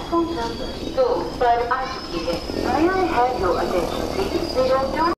Platform number 2 पर आ चुकी है। May I have your attention please? We don't